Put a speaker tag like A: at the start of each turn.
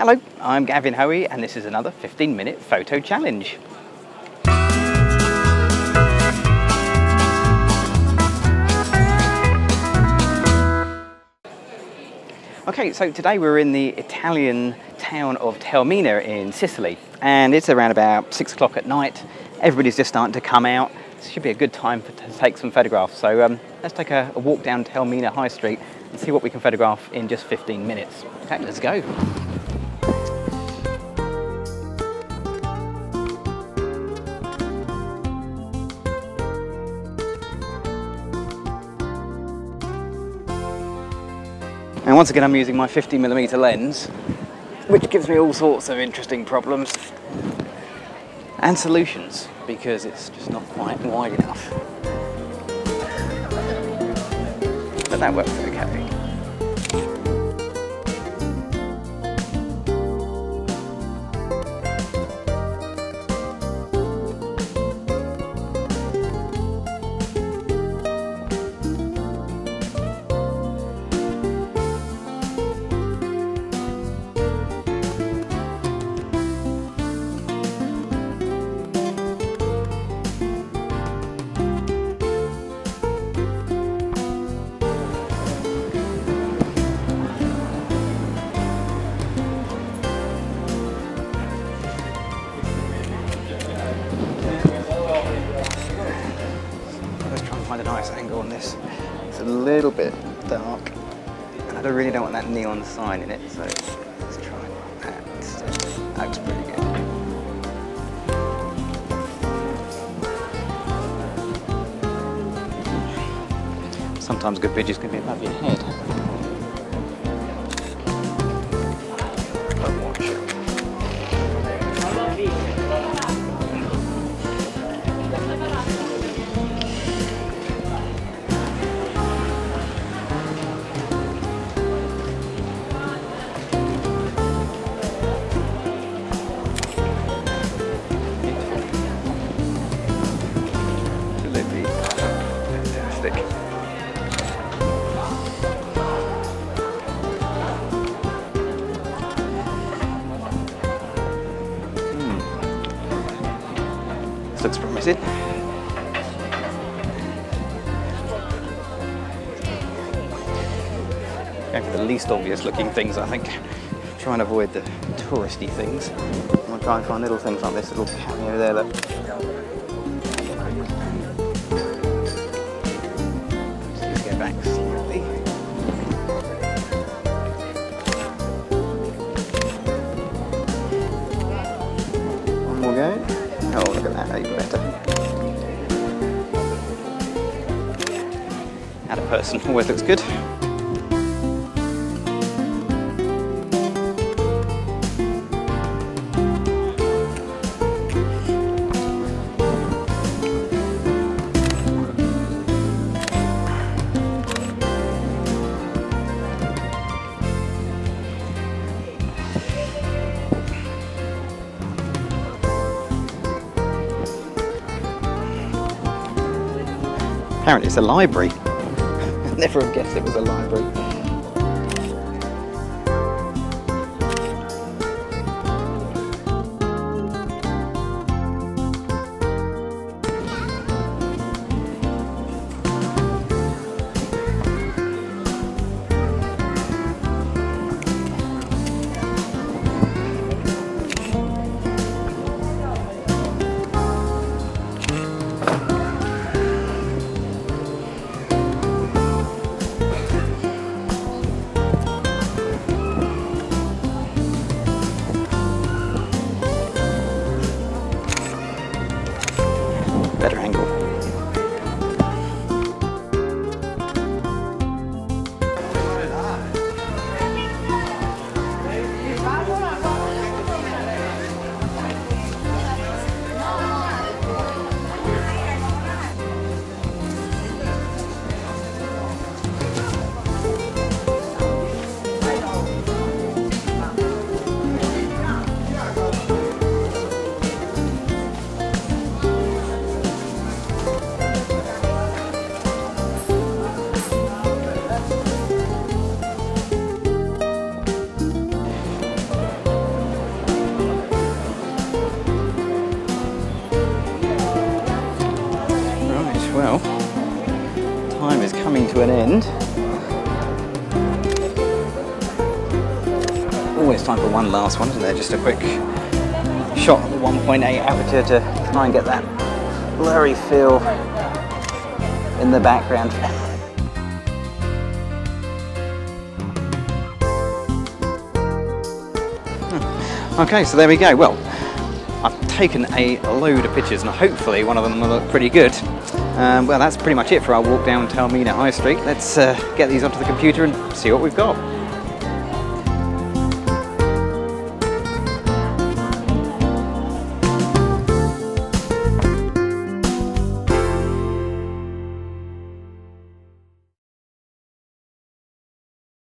A: Hello, I'm Gavin and this is another 15-minute photo challenge. Okay, so today we're in the Italian town of Taormina in Sicily, and it's around about 6 o'clock at night. Everybody's just starting to come out. It should be a good time to take some photographs. So let's take a walk down Taormina High Street and see what we can photograph in just 15 minutes. Okay, let's go. And once again I'm using my 50mm lens, which gives me all sorts of interesting problems and solutions because it's just not quite wide enough. But that works okay. Find a nice angle on this. It's a little bit dark and I really don't want that neon sign in it, so let's try that instead. That looks pretty good. Sometimes good pictures can be above your head. But watch it. Looks promising. Going for the least obvious looking things, I think. Try and avoid the touristy things. I'll try and find little things like this little cameo there that. Let's go back slightly. One more go. Oh, look at that, even better. Add a person, always looks good. Apparently it's a library. I never have guessed it was a library. Better angle. to an end. Oh, it's time for one last one, isn't there? Just a quick shot of the 1.8 aperture to try and get that blurry feel in the background. Okay, so there we go. Well, I've taken a load of pictures and hopefully one of them will look pretty good. Well, that's pretty much it for our walk down Taormina High Street. Let's get these onto the computer and see what we've got.